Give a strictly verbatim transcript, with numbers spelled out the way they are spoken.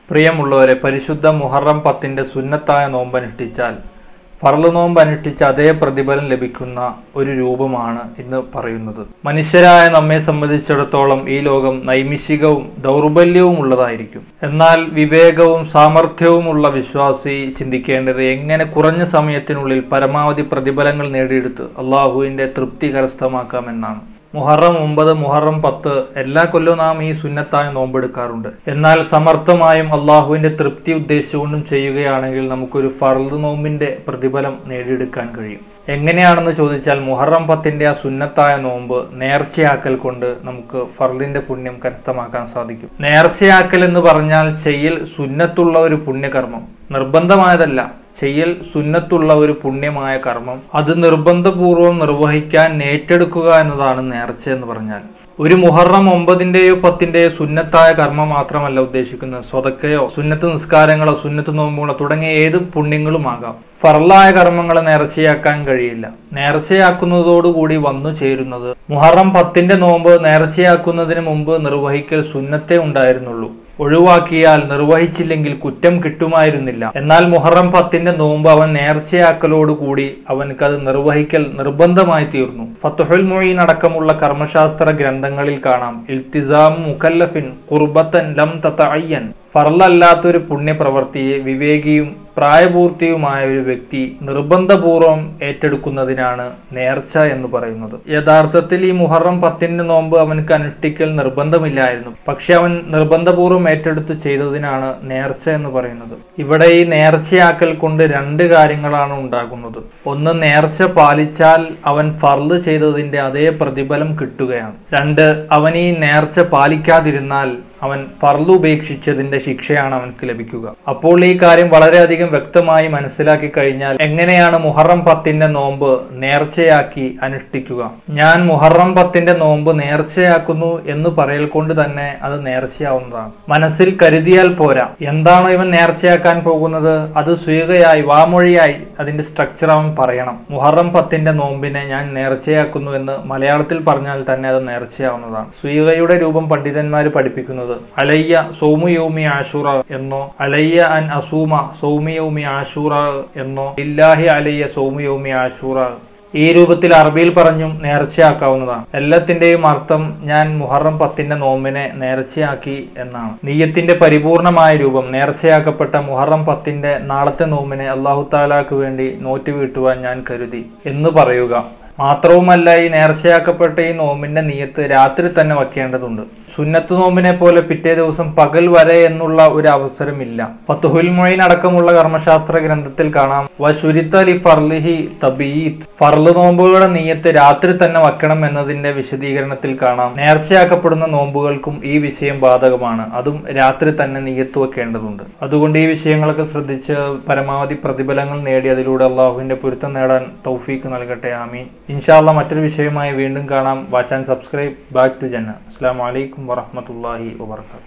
പ്രിയമുള്ളവരെ, പരിശുദ്ധ മുഹറം പത്തിന്റെ സുന്നത്തായ നോമ്പ് അനുഷ്ഠിച്ചാൽ ഫർള് നോമ്പ് അനുഷ്ഠിച്ച അതേ പ്രതിഫലം ലഭിക്കുന്ന ഒരു രൂപമാണ് ഇന്ന് പറയുന്നത്. മനുഷ്യരായ നമ്മെ സംബന്ധിച്ചിടത്തോളം ഈ ലോകം നൈമിഷികവും ദൗർബല്യവും ഉള്ളതായിരിക്കും. എന്നാൽ വിവേകവും സാമർഥ്യവുമുള്ള വിശ്വാസി ചിന്തിക്കേണ്ടത് എങ്ങനെ കുറഞ്ഞ സമയത്തിനുള്ളിൽ പരമാവധി പ്രതിഫലങ്ങൾ നേടിയെടുത്ത് അള്ളാഹുവിന്റെ തൃപ്തി കരസ്ഥമാക്കാമെന്നാണ്. മുഹറം ഒമ്പത്, മുഹറം പത്ത് എല്ലാ കൊല്ലവും നാം ഈ സുന്നത്തായ നോമ്പെടുക്കാറുണ്ട്. എന്നാൽ സമർത്ഥമായും അള്ളാഹുവിന്റെ തൃപ്തി ഉദ്ദേശിച്ചുകൊണ്ടും ചെയ്യുകയാണെങ്കിൽ നമുക്കൊരു ഫർള് നോമ്പിന്റെ പ്രതിഫലം നേടിയെടുക്കാൻ കഴിയും. എങ്ങനെയാണെന്ന് ചോദിച്ചാൽ, മുഹറം പത്തിന്റെ ആ സുന്നത്തായ നോമ്പ് നേർച്ചയാക്കൽ കൊണ്ട് നമുക്ക് ഫർളിന്റെ പുണ്യം കരസ്ഥമാക്കാൻ സാധിക്കും. നേർച്ചയാക്കൽ എന്ന് പറഞ്ഞാൽ ചെയ്യൽ സുന്നത്തുള്ള ഒരു പുണ്യകർമ്മം, നിർബന്ധമായതല്ല. ചെയ്യൽ സുന്നത്തുള്ള ഒരു പുണ്യമായ കർമ്മം അത് നിർബന്ധപൂർവം നിർവഹിക്കാൻ ഏറ്റെടുക്കുക എന്നതാണ് നേർച്ച എന്ന് പറഞ്ഞാൽ. ഒരു മുഹറം ഒമ്പതിന്റെയോ പത്തിന്റെയോ സുന്നത്തായ കർമ്മം മാത്രമല്ല ഉദ്ദേശിക്കുന്നത്. സ്വതക്കയോ സുന്നത്ത് നിസ്കാരങ്ങളോ സുന്നത്ത് നോമ്പുകളോ തുടങ്ങിയ ഏത് പുണ്യങ്ങളുമാകാം. ഫർളായ കർമ്മങ്ങളെ നേർച്ചയാക്കാൻ കഴിയില്ല. നേർച്ചയാക്കുന്നതോടുകൂടി വന്നു ചേരുന്നത് മുഹറം പത്തിന്റെ നോമ്പ് നേർച്ചയാക്കുന്നതിന് മുമ്പ് നിർവഹിക്കൽ സുന്നത്തേ ഉണ്ടായിരുന്നുള്ളൂ. ഒഴിവാക്കിയാൽ നിർവഹിച്ചില്ലെങ്കിൽ കുറ്റം കിട്ടുമായിരുന്നില്ല. എന്നാൽ മുഹറം പത്തിന്റെ നോമ്പ് അവൻ നേർച്ചയാക്കലോടുകൂടി അവൻക്കത് നിർവഹിക്കൽ നിർബന്ധമായി തീർന്നു. ഫത്ഹുൽ മുഈൻ അടക്കമുള്ള കർമ്മശാസ്ത്ര ഗ്രന്ഥങ്ങളിൽ കാണാം, ഇൽത്തിസാം മുകല്ലഫിൻ ഖുർബത്തൻ ലം തതഅയ്യൻ. ഫർളല്ലാത്തൊരു പുണ്യപ്രവൃത്തിയെ വിവേകിയും പ്രായപൂർത്തിയുമായ ഒരു വ്യക്തി നിർബന്ധപൂർവം ഏറ്റെടുക്കുന്നതിനാണ് നേർച്ച എന്ന് പറയുന്നത്. യഥാർത്ഥത്തിൽ ഈ മുഹറം പത്തിന്റെ നോമ്പ് അവനക്ക് അനുഷ്ഠിക്കൽ നിർബന്ധമില്ലായിരുന്നു. പക്ഷെ അവൻ നിർബന്ധപൂർവം ഏറ്റെടുത്ത് ചെയ്തതിനാണ് നേർച്ച എന്ന് പറയുന്നത്. ഇവിടെ ഈ നേർച്ചയാക്കൽ കൊണ്ട് രണ്ട് കാര്യങ്ങളാണ് ഉണ്ടാകുന്നത്. ഒന്ന്, നേർച്ച പാലിച്ചാൽ അവൻ ഫർള് ചെയ്തതിന്റെ അതേ പ്രതിഫലം കിട്ടുകയാണ്. രണ്ട്, അവൻ ഈ നേർച്ച പാലിക്കാതിരുന്നാൽ അവൻ ഫർള് ഉപേക്ഷിച്ചതിന്റെ ശിക്ഷയാണ് അവൻക്ക് ലഭിക്കുക. അപ്പോൾ ഈ കാര്യം വളരെയധികം വ്യക്തമായി മനസ്സിലാക്കി കഴിഞ്ഞാൽ എങ്ങനെയാണ് മുഹറം പത്തിന്റെ നോമ്പ് നേർച്ചയാക്കി അനുഷ്ഠിക്കുക? ഞാൻ മുഹറം പത്തിന്റെ നോമ്പ് നേർച്ചയാക്കുന്നു എന്ന് പറയൽ കൊണ്ട് തന്നെ അത് നേർച്ചയാവുന്നതാണ്. മനസ്സിൽ കരുതിയാൽ പോരാ. എന്താണോ ഇവൻ നേർച്ചയാക്കാൻ പോകുന്നത് അത് സ്വീകയായി വാമൊഴിയായി അതിന്റെ സ്ട്രക്ചർ അവൻ പറയണം. മുഹറം പത്തിന്റെ നോമ്പിനെ ഞാൻ നേർച്ചയാക്കുന്നു എന്ന് മലയാളത്തിൽ പറഞ്ഞാൽ തന്നെ അത് നേർച്ചയാവുന്നതാണ്. സ്വീകയുടെ രൂപം പണ്ഡിതന്മാർ പഠിപ്പിക്കുന്നത് അലയ്യ സൗമു യൗമി ആശൂറ എന്നോ അലയ്യ അൻ അസൂമ സൗമി യൗമി ആശൂറ എന്നോ ഇല്ലാഹി അലയ്യ സൗമു യൗമി ആശൂറ, ഈ രൂപത്തിൽ അറബിയിൽ പറഞ്ഞും നേർച്ചയാക്കാവുന്നതാണ്. എല്ലാത്തിന്റെയും അർത്ഥം ഞാൻ മുഹറം പത്തിന്റെ നോമ്പിനെ നേർച്ചയാക്കി എന്നാണ്. നിയ്യത്തിന്റെ പരിപൂർണമായ രൂപം നേർച്ചയാക്കപ്പെട്ട മുഹറം പത്തിന്റെ നാളത്തെ നോമ്പിനെ അല്ലാഹു തആലാക്ക് വേണ്ടി നോറ്റ് വീട്ടുവാൻ ഞാൻ കരുതി എന്ന് പറയുക. മാത്രവുമല്ല, ഈ നേർച്ചയാക്കപ്പെട്ട ഈ നോമ്പിന്റെ നിയ്യത്ത് രാത്രി തന്നെ വയ്ക്കേണ്ടതുണ്ട്. സുന്നത്ത് നോമ്പിനെ പോലെ പിറ്റേ ദിവസം പകൽ വരെ എന്നുള്ള ഒരു അവസരമില്ല. ഫത്ഹുൽ മുഈൻ അടക്കമുള്ള കർമ്മശാസ്ത്ര ഗ്രന്ഥത്തിൽ കാണാം, വശുരിത ലി ഫർളിഹി തബീത്, ഫർള് നോമ്പുകളുടെ നിയ്യത്ത് രാത്രി തന്നെ വയ്ക്കണം എന്നതിന്റെ വിശദീകരണത്തിൽ കാണാം, നേർച്ചയാക്കപ്പെടുന്ന നോമ്പുകൾക്കും ഈ വിഷയം ബാധകമാണ്. അതും രാത്രി തന്നെ നിയ്യത്ത് വെക്കേണ്ടതുണ്ട്. അതുകൊണ്ട് ഈ വിഷയങ്ങളൊക്കെ ശ്രദ്ധിച്ച് പരമാവധി പ്രതിഫലങ്ങൾ നേടി അതിലൂടെ അള്ളാഹുവിന്റെ പൊരുത്തം നേടാൻ തൗഫീക്ക് നൽകട്ടെ. ആമീൻ. ഇൻഷാ അല്ലാഹ് മറ്റൊരു വിഷയമായി വീണ്ടും കാണാം. Watch and subscribe. Back to ജന്ന. അസ്സലാമു അലൈക്കും വറഹ്മത്തുള്ളാഹി വബറകാതുഹു.